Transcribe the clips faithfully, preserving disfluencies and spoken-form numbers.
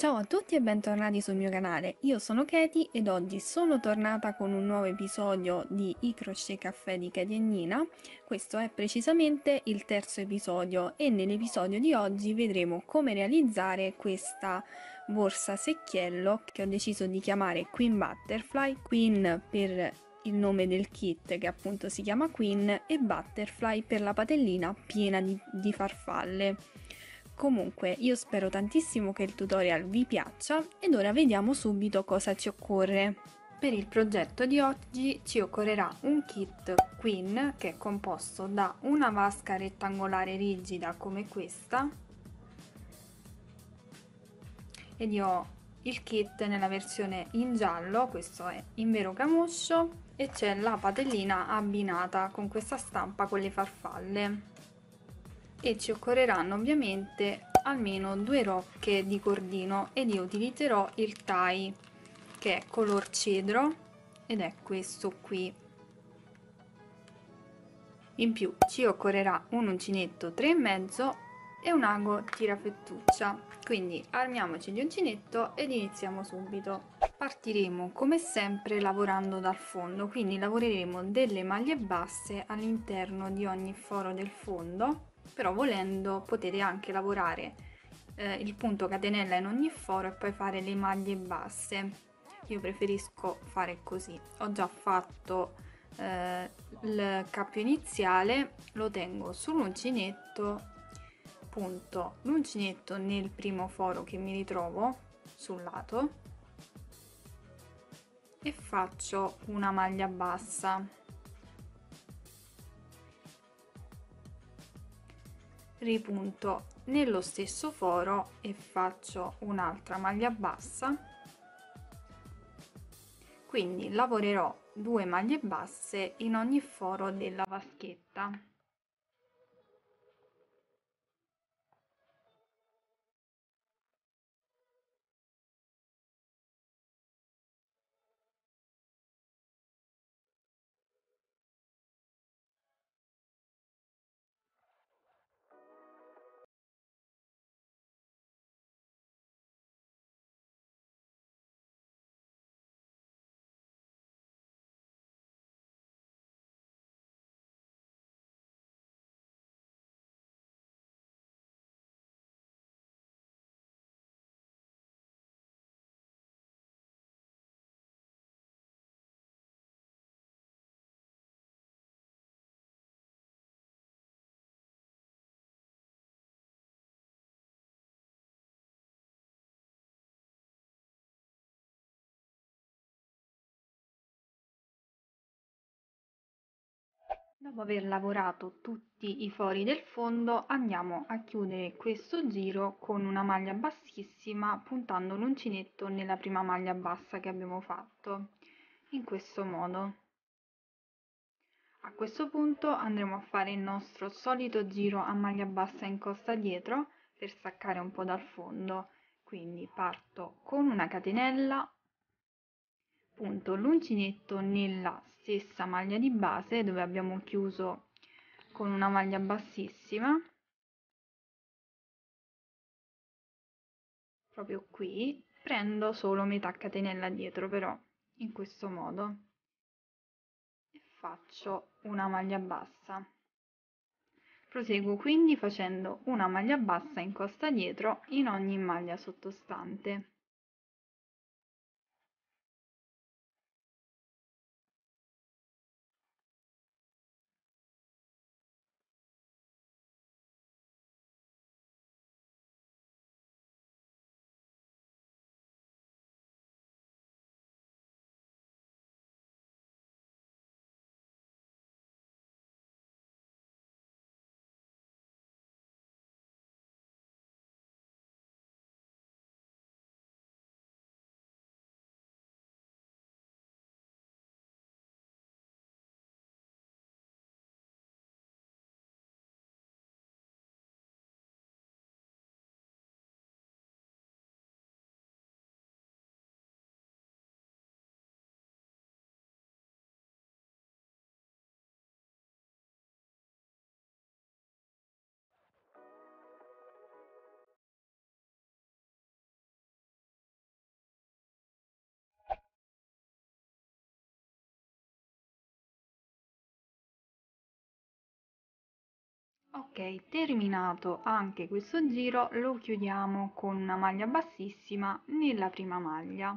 Ciao a tutti e bentornati sul mio canale, io sono Katie ed oggi sono tornata con un nuovo episodio di I Crochet Caffè di Katie e Nina. Questo è precisamente il terzo episodio e nell'episodio di oggi vedremo come realizzare questa borsa secchiello che ho deciso di chiamare Queen Butterfly, Queen per il nome del kit che appunto si chiama Queen e Butterfly per la patellina piena di, di farfalle. Comunque io spero tantissimo che il tutorial vi piaccia ed ora vediamo subito cosa ci occorre. Per il progetto di oggi ci occorrerà un kit Queen che è composto da una vasca rettangolare rigida come questa ed io ho il kit nella versione in giallo, questo è in vero camoscio, e c'è la patellina abbinata con questa stampa con le farfalle. E ci occorreranno ovviamente almeno due rocche di cordino ed io utilizzerò il tie che è color cedro ed è questo qui. In più ci occorrerà un uncinetto tre e mezzo e un ago tirafettuccia, quindi armiamoci di uncinetto ed iniziamo subito. Partiremo come sempre lavorando dal fondo, quindi lavoreremo delle maglie basse all'interno di ogni foro del fondo, però volendo potete anche lavorare eh, il punto catenella in ogni foro e poi fare le maglie basse. Io preferisco fare così. Ho già fatto eh, il cappio iniziale, lo tengo sull'uncinetto, punto l'uncinetto nel primo foro che mi ritrovo sul lato e faccio una maglia bassa. Ripunto nello stesso foro e faccio un'altra maglia bassa, quindi lavorerò due maglie basse in ogni foro della vaschetta. Dopo aver lavorato tutti i fori del fondo andiamo a chiudere questo giro con una maglia bassissima puntando l'uncinetto nella prima maglia bassa che abbiamo fatto, in questo modo. A questo punto andremo a fare il nostro solito giro a maglia bassa in costa dietro per staccare un po' dal fondo, quindi parto con una catenella, punto l'uncinetto nella stessa maglia di base dove abbiamo chiuso con una maglia bassissima, proprio qui, prendo solo metà catenella dietro però, in questo modo, e faccio una maglia bassa. Proseguo quindi facendo una maglia bassa in costa dietro in ogni maglia sottostante. Ok, terminato anche questo giro, lo chiudiamo con una maglia bassissima nella prima maglia,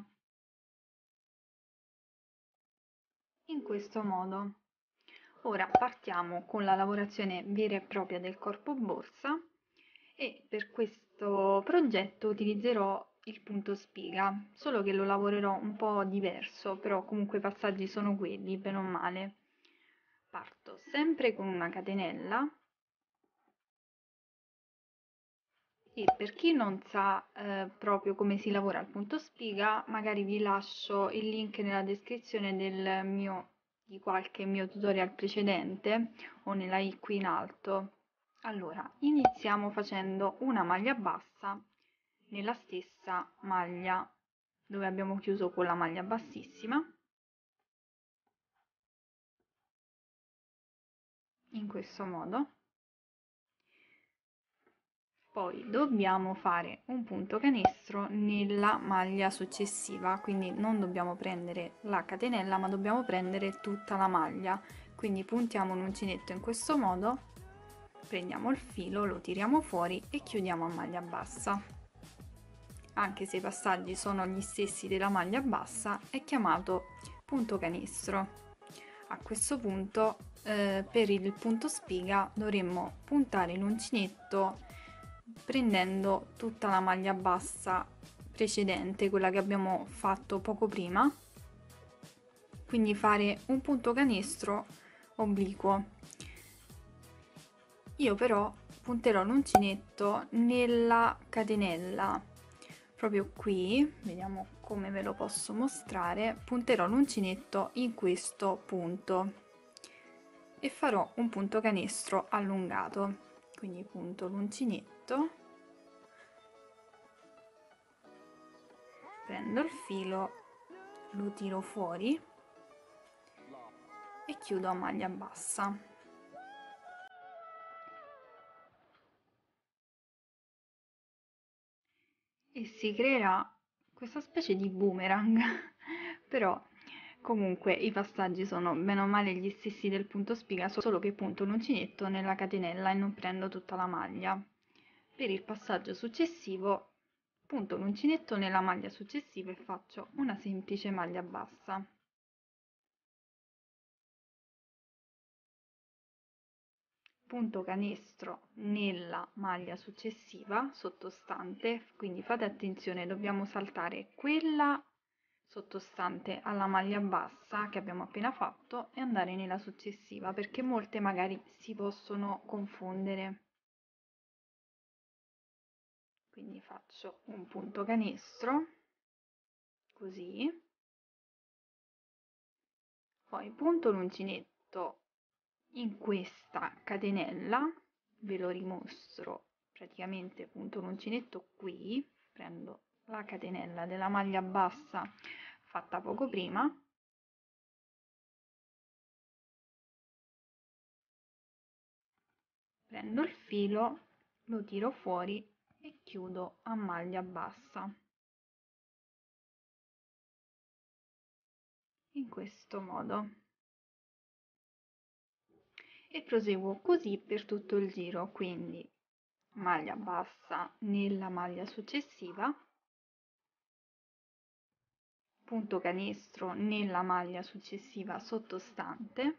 in questo modo. Ora partiamo con la lavorazione vera e propria del corpo borsa e per questo progetto utilizzerò il punto spiga, solo che lo lavorerò un po' diverso, però comunque i passaggi sono quelli, bene o male. Parto sempre con una catenella. E per chi non sa eh, proprio come si lavora al punto spiga, magari vi lascio il link nella descrizione del mio, di qualche mio tutorial precedente o nella i qui in alto. Allora, iniziamo facendo una maglia bassa nella stessa maglia dove abbiamo chiuso con la maglia bassissima, in questo modo. Poi dobbiamo fare un punto canestro nella maglia successiva, quindi non dobbiamo prendere la catenella ma dobbiamo prendere tutta la maglia, quindi puntiamo un uncinetto in questo modo, prendiamo il filo, lo tiriamo fuori e chiudiamo a maglia bassa. Anche se i passaggi sono gli stessi della maglia bassa, è chiamato punto canestro. A questo punto eh, per il punto spiga dovremmo puntare l'uncinetto prendendo tutta la maglia bassa precedente, quella che abbiamo fatto poco prima, quindi fare un punto canestro obliquo. Io però punterò l'uncinetto nella catenella, proprio qui, vediamo come ve lo posso mostrare, punterò l'uncinetto in questo punto e farò un punto canestro allungato, quindi punto l'uncinetto, prendo il filo, lo tiro fuori e chiudo a maglia bassa. E si creerà questa specie di boomerang però comunque i passaggi sono bene o male gli stessi del punto spiga, solo che punto l'uncinetto nella catenella e non prendo tutta la maglia. Per il passaggio successivo punto l'uncinetto nella maglia successiva e faccio una semplice maglia bassa. Punto canestro nella maglia successiva sottostante, quindi fate attenzione, dobbiamo saltare quella sottostante alla maglia bassa che abbiamo appena fatto e andare nella successiva, perché molte magari si possono confondere. Quindi faccio un punto canestro così, poi punto l'uncinetto in questa catenella, ve lo rimostro, praticamente punto l'uncinetto qui, prendo la catenella della maglia bassa fatta poco prima, prendo il filo, lo tiro fuori e chiudo a maglia bassa, in questo modo. E proseguo così per tutto il giro, quindi maglia bassa nella maglia successiva, punto canestro nella maglia successiva sottostante,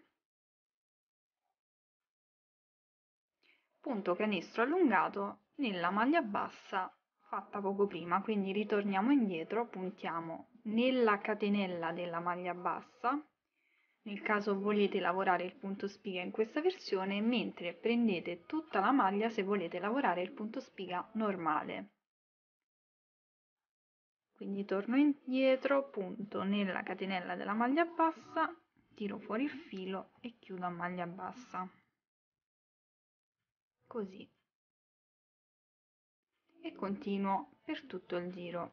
punto canestro allungato nella maglia bassa fatta poco prima, quindi ritorniamo indietro, puntiamo nella catenella della maglia bassa, nel caso volete lavorare il punto spiga in questa versione, mentre prendete tutta la maglia se volete lavorare il punto spiga normale. Quindi torno indietro, punto nella catenella della maglia bassa, tiro fuori il filo e chiudo a maglia bassa, così, e continuo per tutto il giro.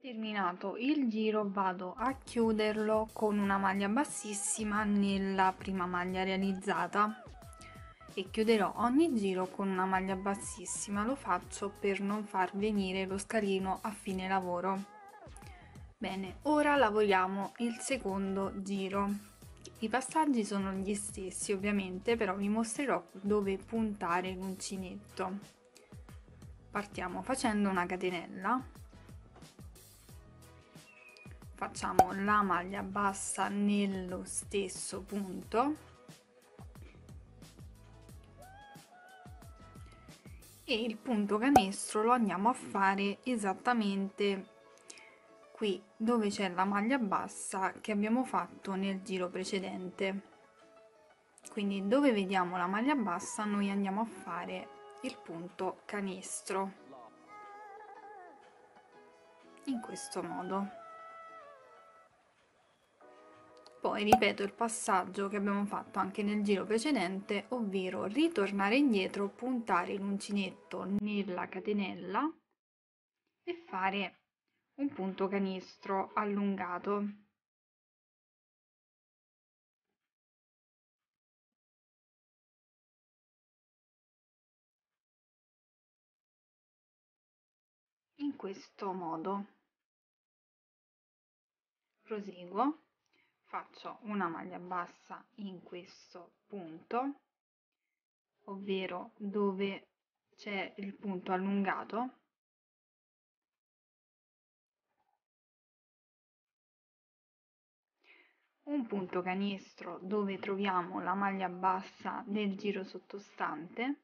Terminato il giro vado a chiuderlo con una maglia bassissima nella prima maglia realizzata e chiuderò ogni giro con una maglia bassissima. Lo faccio per non far venire lo scalino a fine lavoro. Bene, ora lavoriamo il secondo giro. I passaggi sono gli stessi ovviamente, però vi mostrerò dove puntare l'uncinetto. Partiamo facendo una catenella, facciamo la maglia bassa nello stesso punto e il punto canestro lo andiamo a fare esattamente qui dove c'è la maglia bassa che abbiamo fatto nel giro precedente. Quindi dove vediamo la maglia bassa noi andiamo a fare il punto canestro in questo modo. Poi ripeto il passaggio che abbiamo fatto anche nel giro precedente, ovvero ritornare indietro, puntare l'uncinetto nella catenella e fare un punto canestro allungato. In questo modo. Proseguo, faccio una maglia bassa in questo punto, ovvero dove c'è il punto allungato, un punto canestro dove troviamo la maglia bassa del giro sottostante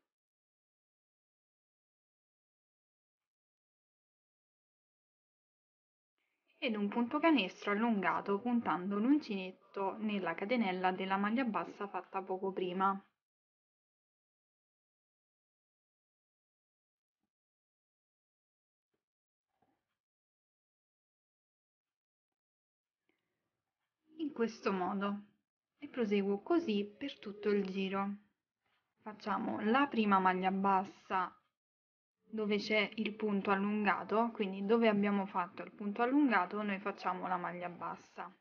ed un punto canestro allungato puntando l'uncinetto nella catenella della maglia bassa fatta poco prima. In questo modo e proseguo così per tutto il giro. Facciamo la prima maglia bassa dove c'è il punto allungato, quindi dove abbiamo fatto il punto allungato noi facciamo la maglia bassa.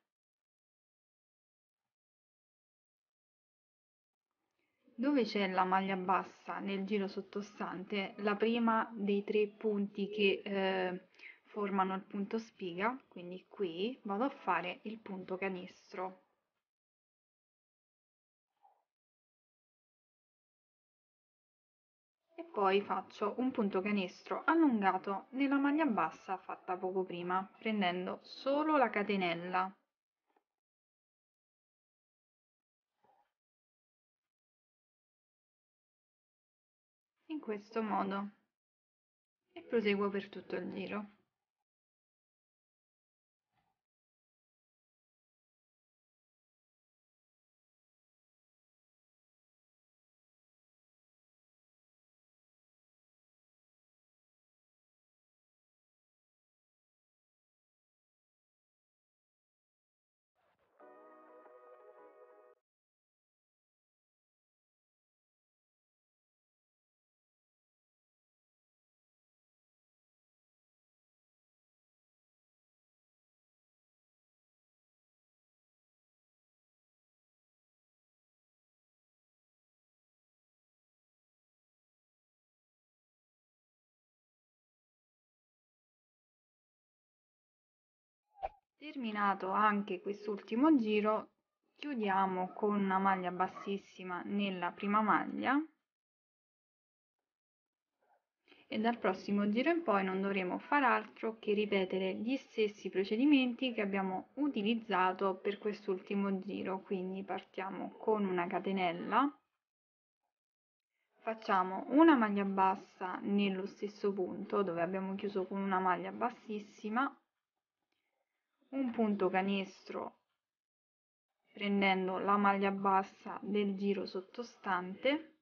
Dove c'è la maglia bassa nel giro sottostante, la prima dei tre punti che eh, formano il punto spiga, quindi qui vado a fare il punto canestro. E poi faccio un punto canestro allungato nella maglia bassa fatta poco prima, prendendo solo la catenella. In questo modo e proseguo per tutto il giro. Terminato anche quest'ultimo giro, chiudiamo con una maglia bassissima nella prima maglia e dal prossimo giro in poi non dovremo far altro che ripetere gli stessi procedimenti che abbiamo utilizzato per quest'ultimo giro. Quindi partiamo con una catenella, facciamo una maglia bassa nello stesso punto dove abbiamo chiuso con una maglia bassissima, un punto canestro prendendo la maglia bassa del giro sottostante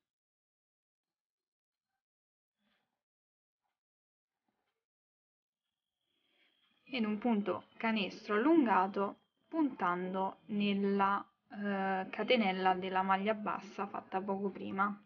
ed un punto canestro allungato puntando nella eh, catenella della maglia bassa fatta poco prima.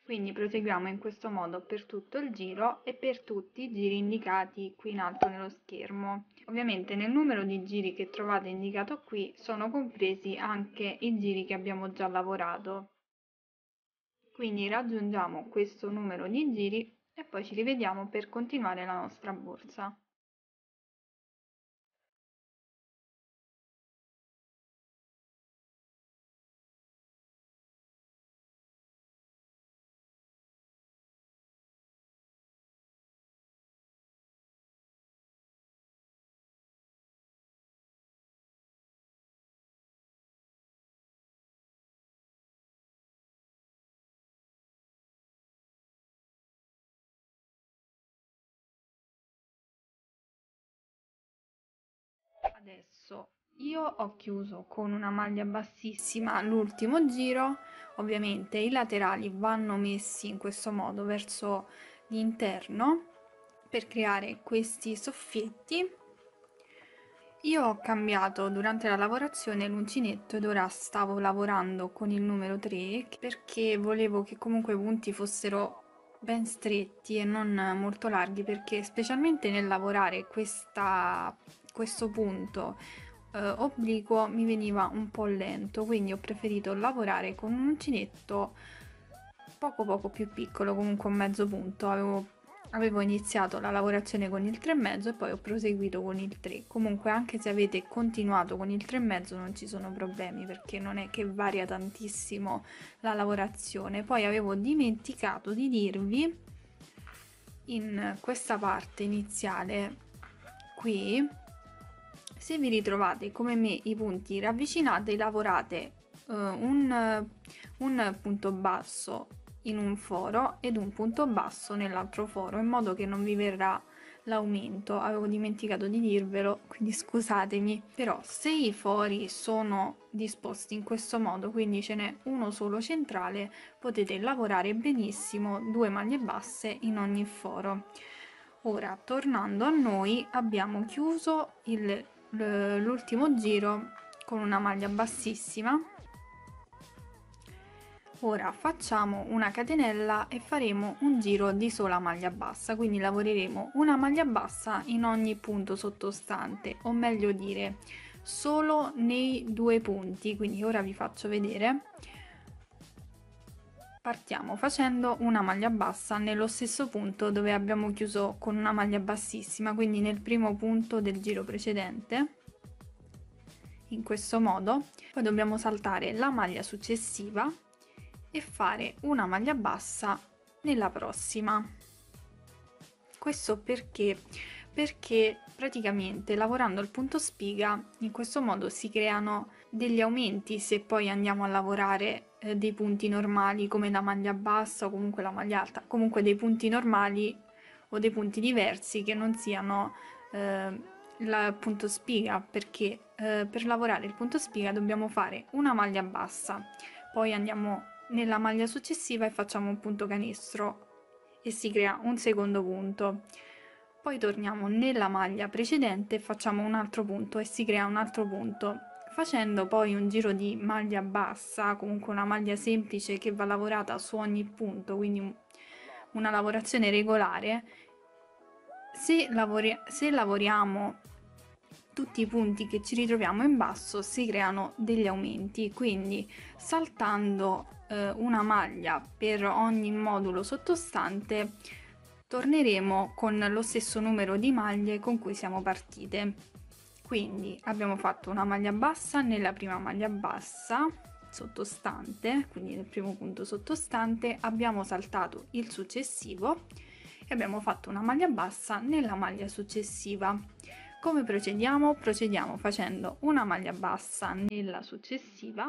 Quindi proseguiamo in questo modo per tutto il giro e per tutti i giri indicati qui in alto nello schermo. Ovviamente nel numero di giri che trovate indicato qui sono compresi anche i giri che abbiamo già lavorato. Quindi raggiungiamo questo numero di giri e poi ci rivediamo per continuare la nostra borsa. Adesso io ho chiuso con una maglia bassissima l'ultimo giro, ovviamente i laterali vanno messi in questo modo verso l'interno per creare questi soffietti. Io ho cambiato durante la lavorazione l'uncinetto ed ora stavo lavorando con il numero tre perché volevo che comunque i punti fossero ben stretti e non molto larghi, perché specialmente nel lavorare questa, questo punto eh, obliquo mi veniva un po' lento, quindi ho preferito lavorare con un uncinetto poco poco più piccolo, comunque un mezzo punto. Avevo Avevo iniziato la lavorazione con il tre e mezzo e poi ho proseguito con il tre. Comunque anche se avete continuato con il tre e mezzo non ci sono problemi, perché non è che varia tantissimo la lavorazione. Poi avevo dimenticato di dirvi in questa parte iniziale qui, se vi ritrovate come me i punti ravvicinati, lavorate uh, un, un punto basso in un foro ed un punto basso nell'altro foro, in modo che non vi verrà l'aumento. Avevo dimenticato di dirvelo, quindi scusatemi. Però se i fori sono disposti in questo modo, quindi ce n'è uno solo centrale, potete lavorare benissimo due maglie basse in ogni foro. Ora, tornando a noi, abbiamo chiuso l'ultimo giro con una maglia bassissima. Ora facciamo una catenella e faremo un giro di sola maglia bassa, quindi lavoreremo una maglia bassa in ogni punto sottostante, o meglio dire solo nei due punti. Quindi ora vi faccio vedere. Partiamo facendo una maglia bassa nello stesso punto dove abbiamo chiuso con una maglia bassissima, quindi nel primo punto del giro precedente, in questo modo. Poi dobbiamo saltare la maglia successiva e fare una maglia bassa nella prossima. Questo perché? Perché praticamente lavorando al punto spiga in questo modo si creano degli aumenti se poi andiamo a lavorare eh, dei punti normali come la maglia bassa o comunque la maglia alta, comunque dei punti normali o dei punti diversi che non siano eh, il punto spiga, perché eh, per lavorare il punto spiga dobbiamo fare una maglia bassa, poi andiamo nella maglia successiva e facciamo un punto canestro e si crea un secondo punto. Poi torniamo nella maglia precedente e facciamo un altro punto e si crea un altro punto. Facendo poi un giro di maglia bassa, comunque una maglia semplice che va lavorata su ogni punto, quindi una lavorazione regolare, se, lavori se lavoriamo tutti i punti che ci ritroviamo in basso si creano degli aumenti, quindi saltando eh, una maglia per ogni modulo sottostante torneremo con lo stesso numero di maglie con cui siamo partite. Quindi abbiamo fatto una maglia bassa nella prima maglia bassa sottostante, quindi nel primo punto sottostante abbiamo saltato il successivo e abbiamo fatto una maglia bassa nella maglia successiva. Come procediamo? Procediamo facendo una maglia bassa nella successiva,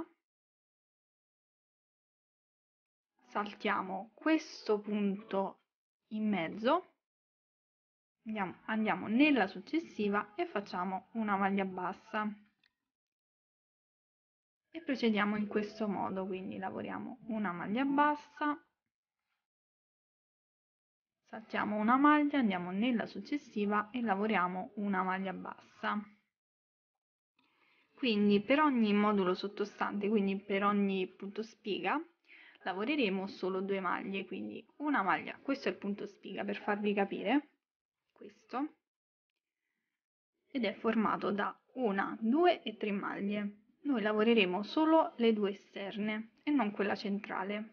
saltiamo questo punto in mezzo, andiamo, andiamo nella successiva e facciamo una maglia bassa e procediamo in questo modo, quindi lavoriamo una maglia bassa, saltiamo una maglia, andiamo nella successiva e lavoriamo una maglia bassa. Quindi per ogni modulo sottostante, quindi per ogni punto spiga, lavoreremo solo due maglie, quindi una maglia, questo è il punto spiga per farvi capire, questo, ed è formato da una, due e tre maglie. Noi lavoreremo solo le due esterne e non quella centrale.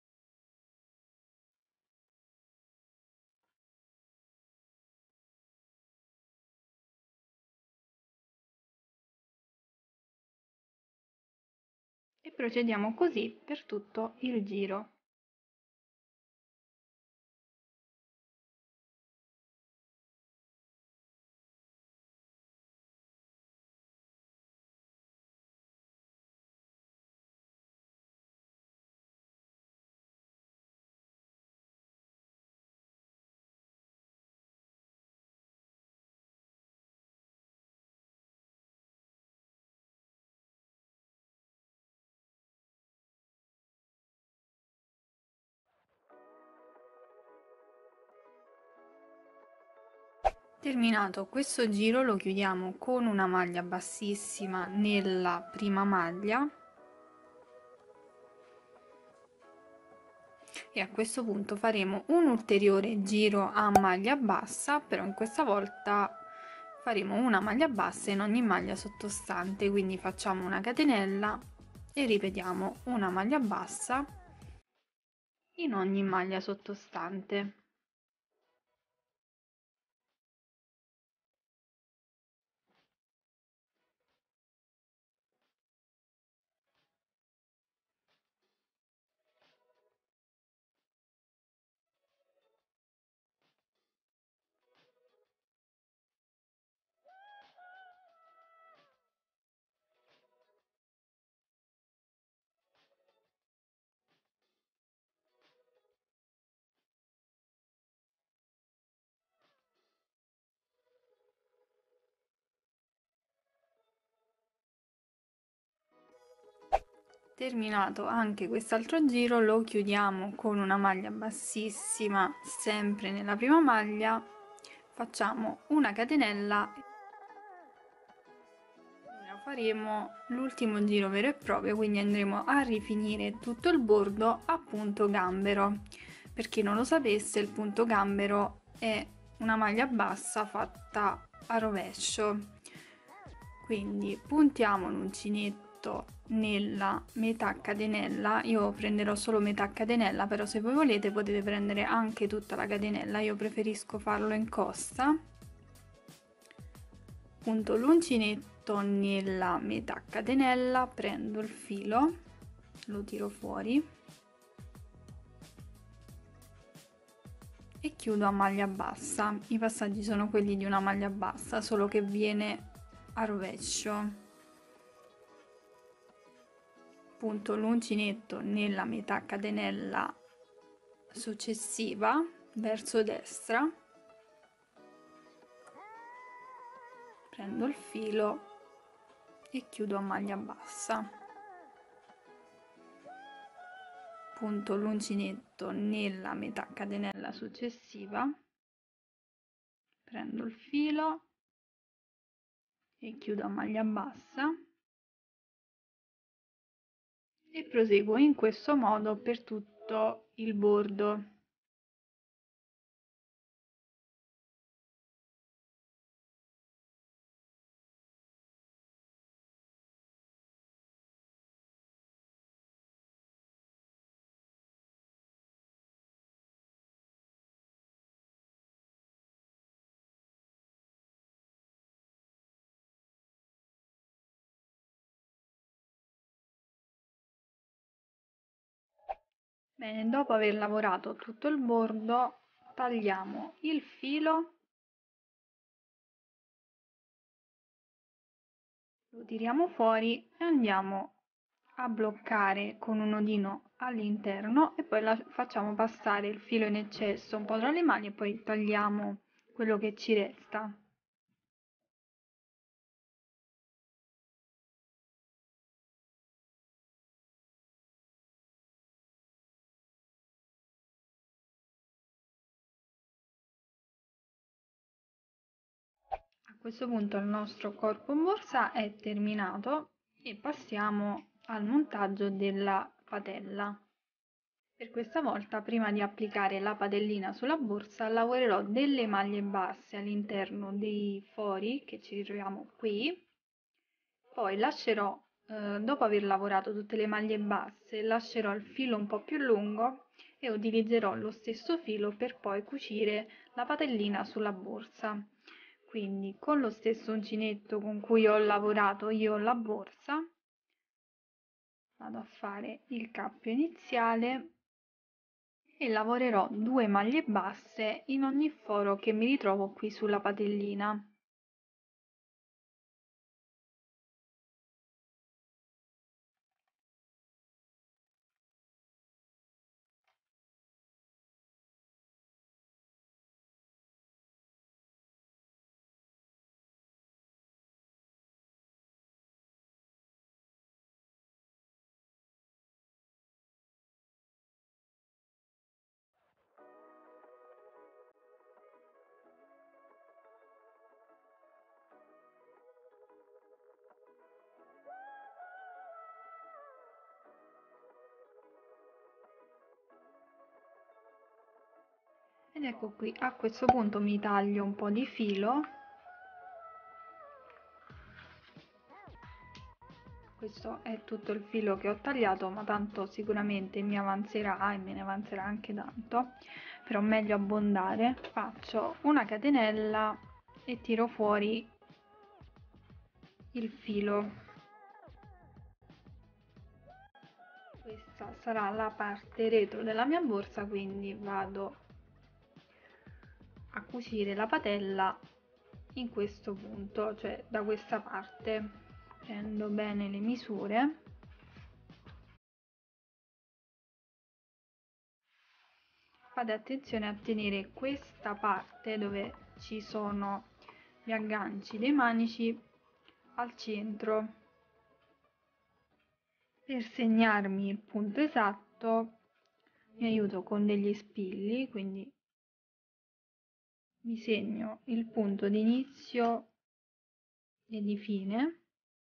E procediamo così per tutto il giro. Terminato questo giro lo chiudiamo con una maglia bassissima nella prima maglia e a questo punto faremo un ulteriore giro a maglia bassa, però in questa volta faremo una maglia bassa in ogni maglia sottostante, quindi facciamo una catenella e ripetiamo una maglia bassa in ogni maglia sottostante. Terminato anche quest'altro giro lo chiudiamo con una maglia bassissima sempre nella prima maglia, facciamo una catenella e ora faremo l'ultimo giro vero e proprio, quindi andremo a rifinire tutto il bordo a punto gambero. Per chi non lo sapesse, il punto gambero è una maglia bassa fatta a rovescio, quindi puntiamo l'uncinetto nella metà catenella. Io prenderò solo metà catenella, però se voi volete potete prendere anche tutta la catenella, io preferisco farlo in costa. Punto l'uncinetto nella metà catenella, prendo il filo, lo tiro fuori e chiudo a maglia bassa. I passaggi sono quelli di una maglia bassa, solo che viene a rovescio. Punto l'uncinetto nella metà catenella successiva verso destra, prendo il filo e chiudo a maglia bassa. Punto l'uncinetto nella metà catenella successiva, prendo il filo e chiudo a maglia bassa e proseguo in questo modo per tutto il bordo. Bene, dopo aver lavorato tutto il bordo, tagliamo il filo, lo tiriamo fuori e andiamo a bloccare con un nodino all'interno e poi la facciamo passare il filo in eccesso un po' tra le mani e poi tagliamo quello che ci resta. A questo punto il nostro corpo borsa è terminato e passiamo al montaggio della patella. Per questa volta, prima di applicare la padellina sulla borsa, lavorerò delle maglie basse all'interno dei fori che ci ritroviamo qui. Poi lascerò, eh, dopo aver lavorato tutte le maglie basse, lascerò il filo un po' più lungo e utilizzerò lo stesso filo per poi cucire la padellina sulla borsa. Quindi con lo stesso uncinetto con cui ho lavorato io la borsa, vado a fare il cappio iniziale e lavorerò due maglie basse in ogni foro che mi ritrovo qui sulla padellina. Ed ecco qui, a questo punto mi taglio un po' di filo. Questo è tutto il filo che ho tagliato, ma tanto sicuramente mi avanzerà e me ne avanzerà anche tanto, però meglio abbondare. Faccio una catenella e tiro fuori il filo. Questa sarà la parte retro della mia borsa, quindi vado a cucire la patella in questo punto, cioè da questa parte. Prendo bene le misure. Fate attenzione a tenere questa parte dove ci sono gli agganci dei manici al centro. Per segnarmi il punto esatto mi aiuto con degli spilli, quindi mi segno il punto di inizio e di fine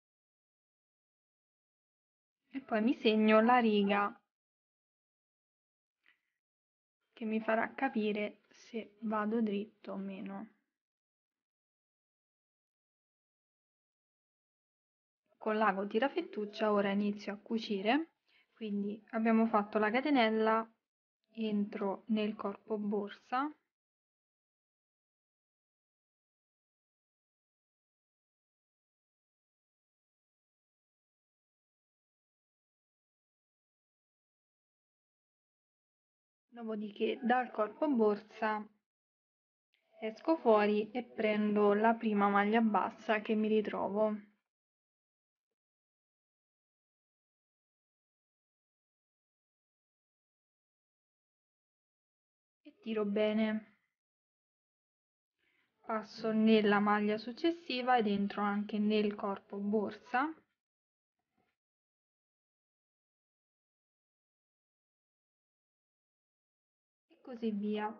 e poi mi segno la riga che mi farà capire se vado dritto o meno. Con l'ago tirafettuccia ora inizio a cucire, quindi abbiamo fatto la catenella, entro nel corpo borsa, dopodiché dal corpo borsa esco fuori e prendo la prima maglia bassa che mi ritrovo. E tiro bene. Passo nella maglia successiva ed entro anche nel corpo borsa. E così via.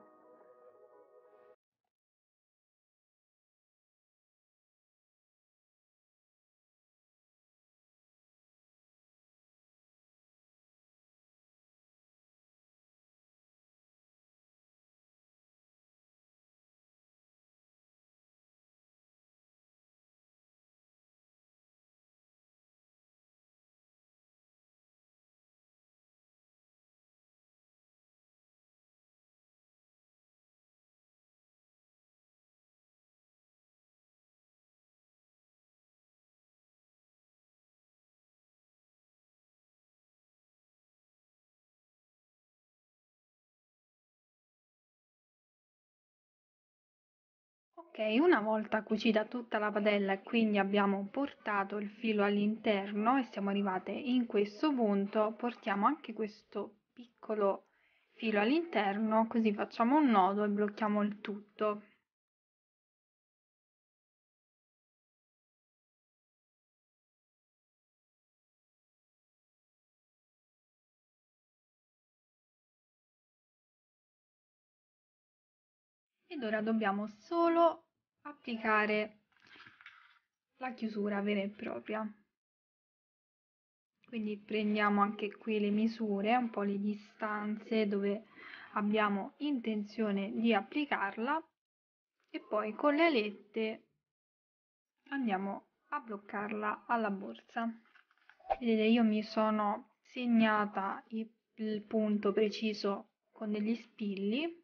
Ok, una volta cucita tutta la padella e quindi abbiamo portato il filo all'interno e siamo arrivate in questo punto, portiamo anche questo piccolo filo all'interno, così facciamo un nodo e blocchiamo il tutto. Ed ora dobbiamo solo applicare la chiusura vera e propria. Quindi prendiamo anche qui le misure, un po' le distanze dove abbiamo intenzione di applicarla e poi con le alette andiamo a bloccarla alla borsa. Vedete, io mi sono segnata il punto preciso con degli spilli.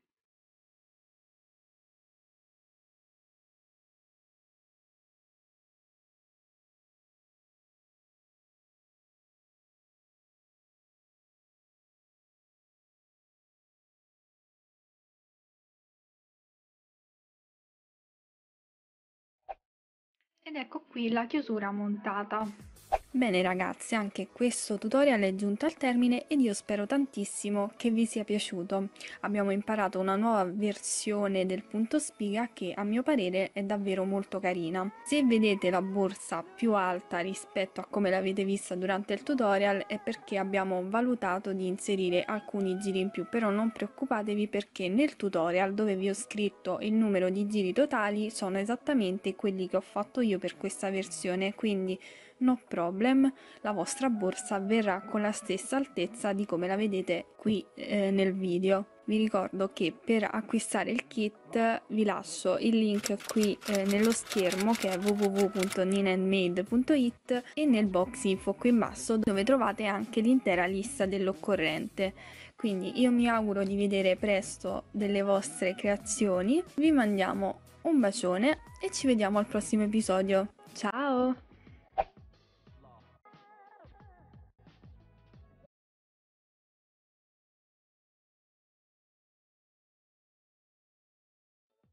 Ed ecco qui la chiusura montata. Bene ragazzi, anche questo tutorial è giunto al termine ed io spero tantissimo che vi sia piaciuto. Abbiamo imparato una nuova versione del punto spiga che a mio parere è davvero molto carina. Se vedete la borsa più alta rispetto a come l'avete vista durante il tutorial è perché abbiamo valutato di inserire alcuni giri in più, però non preoccupatevi perché nel tutorial dove vi ho scritto il numero di giri totali sono esattamente quelli che ho fatto io per questa versione, quindi no problem, la vostra borsa verrà con la stessa altezza di come la vedete qui eh, nel video. Vi ricordo che per acquistare il kit vi lascio il link qui eh, nello schermo che è w w w punto nina handmade punto it e nel box info qui in basso dove trovate anche l'intera lista dell'occorrente. Quindi io mi auguro di vedere presto delle vostre creazioni, vi mandiamo un bacione e ci vediamo al prossimo episodio.